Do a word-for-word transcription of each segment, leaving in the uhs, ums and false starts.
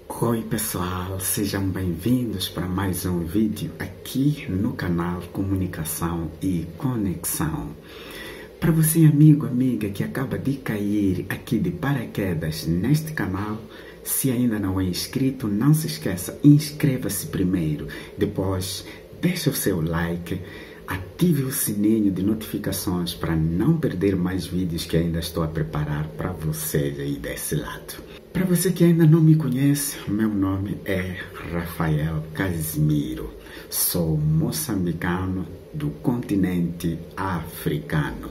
Oi pessoal, sejam bem-vindos para mais um vídeo aqui no canal Comunicação e Conexão. Para você amigo, amiga que acaba de cair aqui de paraquedas neste canal, se ainda não é inscrito, não se esqueça, inscreva-se primeiro, depois deixe o seu like, ative o sininho de notificações para não perder mais vídeos que ainda estou a preparar para vocês aí desse lado. Para você que ainda não me conhece, meu nome é Rafael Casimiro. Sou moçambicano do continente africano.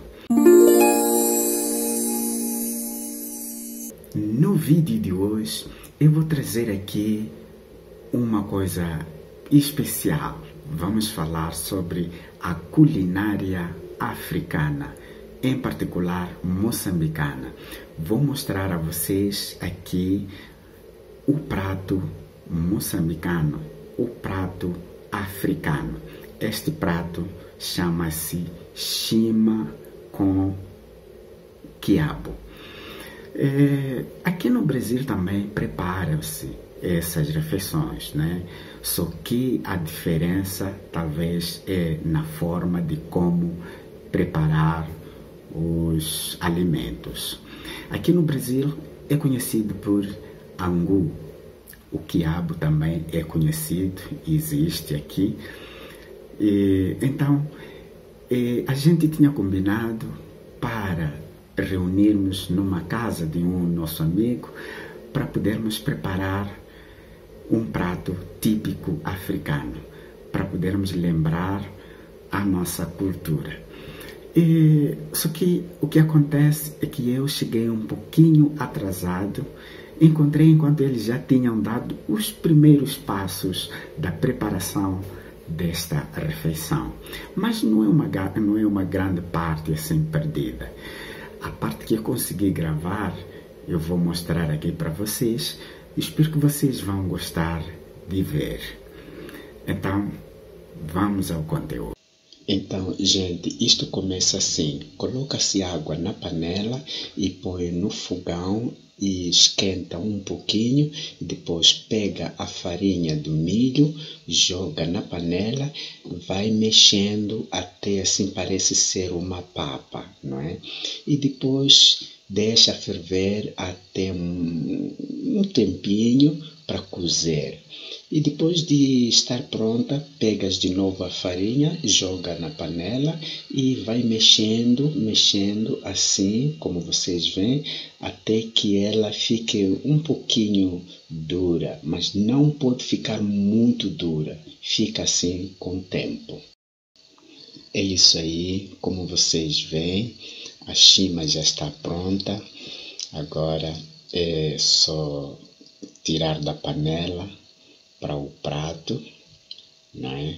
No vídeo de hoje, eu vou trazer aqui uma coisa especial. Vamos falar sobre a culinária africana, em particular moçambicana. Vou mostrar a vocês aqui o prato moçambicano, o prato africano. Este prato chama-se chima com quiabo. É, aqui no Brasil também preparam-se essas refeições, né? Só que a diferença talvez é na forma de como preparar os alimentos. Aqui no Brasil é conhecido por angu. O quiabo também é conhecido, existe aqui. E, então, e, a gente tinha combinado para reunirmos numa casa de um nosso amigo para podermos preparar um prato típico africano, para podermos lembrar a nossa cultura. E, só que o que acontece é que eu cheguei um pouquinho atrasado, encontrei enquanto eles já tinham dado os primeiros passos da preparação desta refeição. Mas não é uma, não é uma grande parte assim perdida. A parte que eu consegui gravar, eu vou mostrar aqui para vocês. Espero que vocês vão gostar de ver. Então, vamos ao conteúdo. Então, gente, isto começa assim. Coloca-se água na panela e põe no fogão e esquenta um pouquinho. E depois pega a farinha do milho, joga na panela, vai mexendo até assim parece ser uma papa, não é? E depois deixa ferver até um, um tempinho para cozer. E depois de estar pronta, pegas de novo a farinha, joga na panela e vai mexendo, mexendo assim, como vocês veem, até que ela fique um pouquinho dura, mas não pode ficar muito dura, fica assim com o tempo. É isso aí, como vocês veem, a chima já está pronta, agora é só tirar da panela para o prato, né?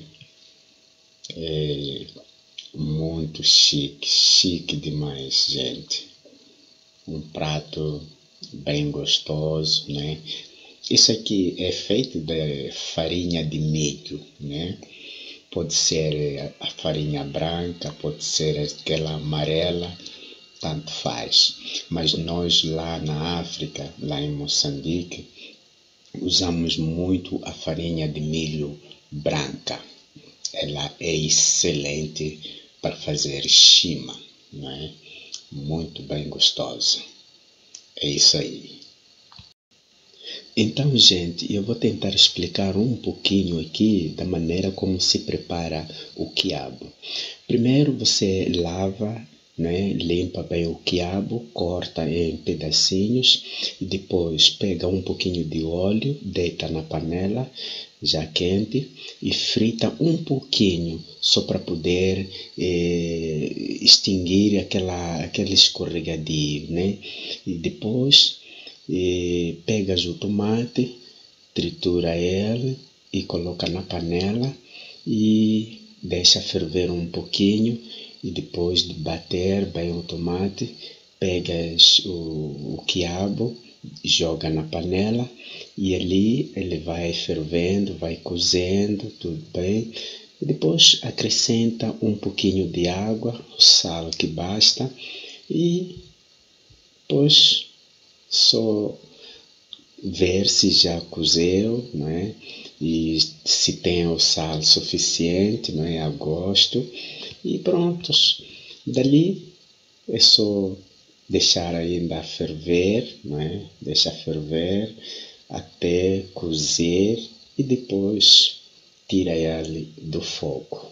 É muito chique, chique demais, gente. Um prato bem gostoso, né? Isso aqui é feito de farinha de milho, né? Pode ser a farinha branca, pode ser aquela amarela, tanto faz. Mas nós lá na África, lá em Moçambique, usamos muito a farinha de milho branca. Ela é excelente para fazer chima, não é? Muito bem gostosa. É isso aí. Então, gente, eu vou tentar explicar um pouquinho aqui da maneira como se prepara o quiabo. Primeiro você lava, né, limpa bem o quiabo, corta em pedacinhos e depois pega um pouquinho de óleo, deita na panela já quente e frita um pouquinho só para poder eh, extinguir aquela, aquele escorregadio, né? E depois eh, pegas o tomate, tritura ele e coloca na panela e deixa ferver um pouquinho. E depois de bater bem o tomate, pegas o, o quiabo, joga na panela e ali ele vai fervendo, vai cozendo, tudo bem. E depois acrescenta um pouquinho de água, o sal que basta, e depois só ver se já cozeu, não é? E se tem o sal suficiente, não é? A gosto. E prontos. Dali é só deixar ainda ferver, não é? Deixa ferver até cozer e depois tira ele do fogo.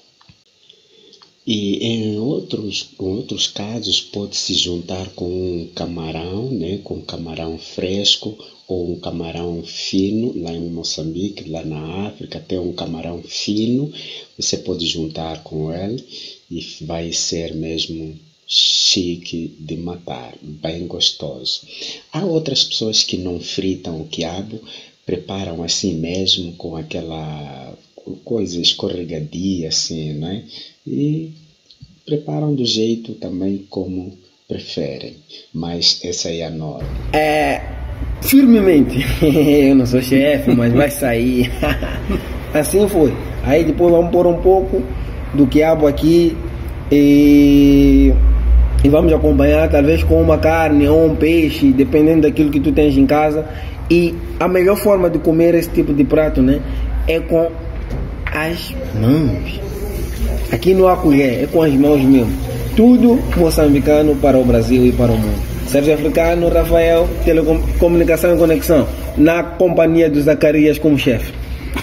E em outros, em outros casos pode-se juntar com um camarão, né? Com camarão fresco ou um camarão fino, lá em Moçambique, lá na África, tem um camarão fino, você pode juntar com ele e vai ser mesmo chique de matar, bem gostoso. Há outras pessoas que não fritam o quiabo, preparam assim mesmo, com aquela coisa escorregadia assim, né? E preparam do jeito também como preferem, mas essa é a norma. É, firmemente, eu não sou chefe, mas vai sair. Assim foi. Aí depois vamos pôr um pouco do quiabo aqui e, e vamos acompanhar talvez com uma carne ou um peixe, dependendo daquilo que tu tens em casa. E a melhor forma de comer esse tipo de prato, né, é com as mãos. Aqui não há colher, é com as mãos mesmo. Tudo moçambicano para o Brasil e para o mundo. Sérgio Africano, Rafael, Telecomunicação e Conexão, na companhia do Zacarias como chefe.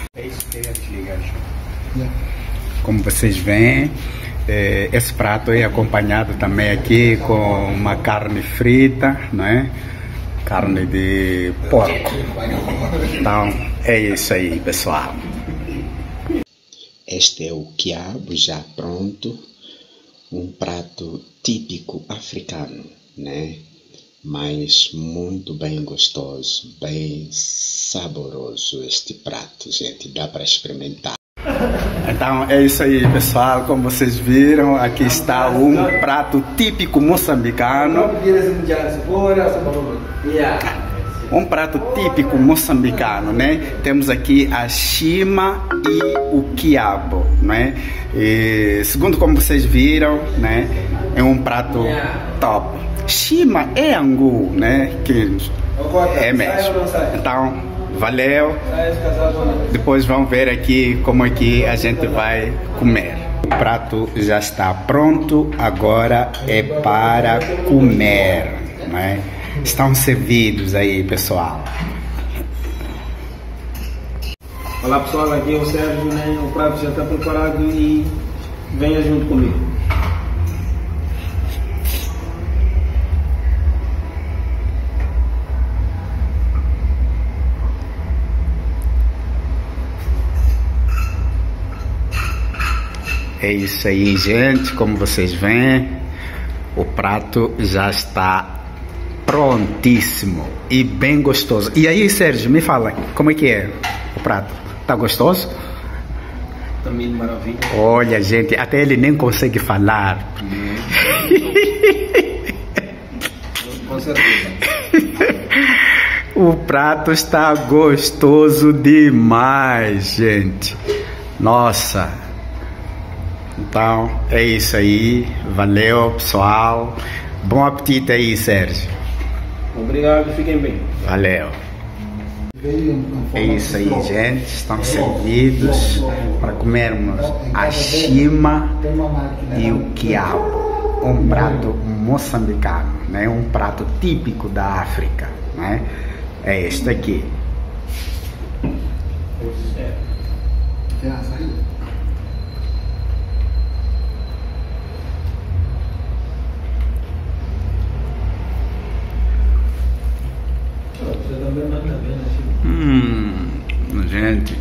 Como vocês veem, esse prato é acompanhado também aqui com uma carne frita, não é? Carne de porco. Então, é isso aí, pessoal. Este é o quiabo já pronto, um prato típico africano, né? Mas muito bem gostoso, bem saboroso este prato, gente, dá para experimentar. Então é isso aí, pessoal, como vocês viram, aqui está um prato típico moçambicano. Um prato típico moçambicano, né? Temos aqui a chima e o quiabo, né? E, segundo como vocês viram, né? É um prato top. Chima é angu, né? Que é mesmo. Então, valeu. Depois vamos ver aqui como é que a gente vai comer. O prato já está pronto, agora é para comer, né? Estão servidos aí, pessoal. Olá pessoal, aqui é o Sérgio, né? O prato já está preparado e venha junto comigo. É isso aí, gente, como vocês veem, o prato já está prontíssimo e bem gostoso. E aí, Sérgio, me fala, como é que é o prato? Tá gostoso? Também maravilha. Olha, gente, até ele nem consegue falar. Com certeza. O prato está gostoso demais, gente. Nossa. Então, é isso aí. Valeu, pessoal. Bom apetite aí, Sérgio. Obrigado, fiquem bem. Valeu. É isso aí, gente. Estão servidos para comermos a chima e o quiabo. Um prato moçambicano, né? Um prato típico da África, né? É este aqui. Hum, gente,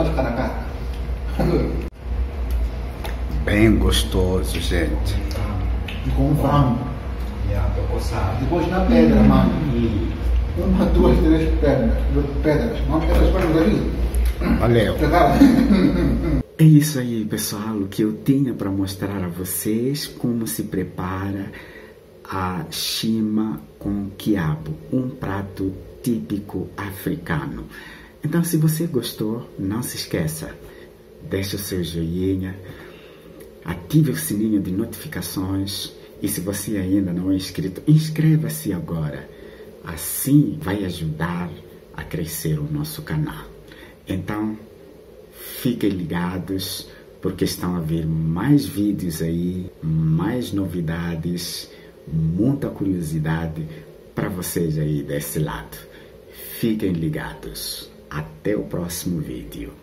bem gostoso, gente. Com frango. Depois na pedra, mano. Uma, duas, três pedras. Pedras. Não, pedras para o Brasil. Valeu. É isso aí, pessoal, o que eu tinha para mostrar a vocês como se prepara a chima com quiabo, um prato típico africano. Então, se você gostou, não se esqueça, deixe o seu joinha, ative o sininho de notificações e se você ainda não é inscrito, inscreva-se agora. Assim vai ajudar a crescer o nosso canal. Então, fiquem ligados, porque estão a vir mais vídeos aí, mais novidades, muita curiosidade para vocês aí desse lado. Fiquem ligados. Até o próximo vídeo.